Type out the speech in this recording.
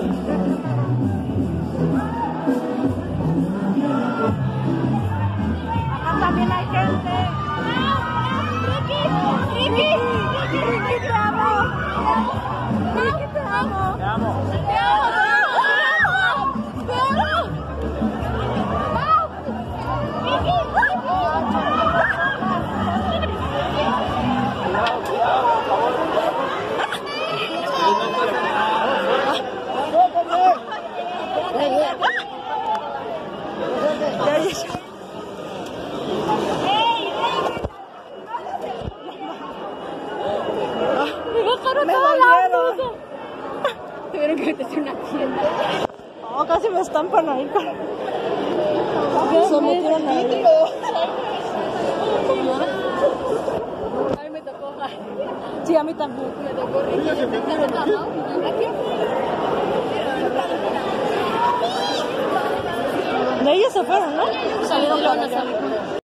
Acá también hay gente. Ricky, te amo. Ricky, te amo. Te amo. Te amo. Te amo. Me dolieron. Tuvieron que meterse en una tienda. No, casi me estampan ahí. Se metieron ahí. A mí me tocó. Sí, a mí también. Me tocó Ricky. De ellos se fueron, ¿no? Salieron con nosotros.